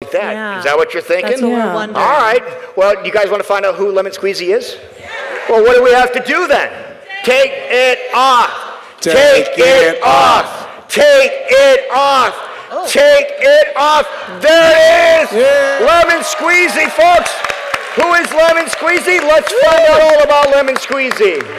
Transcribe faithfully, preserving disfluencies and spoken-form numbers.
that. Yeah. Is that what you're thinking? That's what Yeah. we're wondering. All right. Well, you guys want to find out who Lemon Squeezy is? Well, what do we have to do then? Take it off. Take, Take it, it off. off. Take it off. Oh. Take it off. There it is. Yeah. Lemon Squeezy, folks. Who is Lemon Squeezy? Let's find out all about Lemon Squeezy.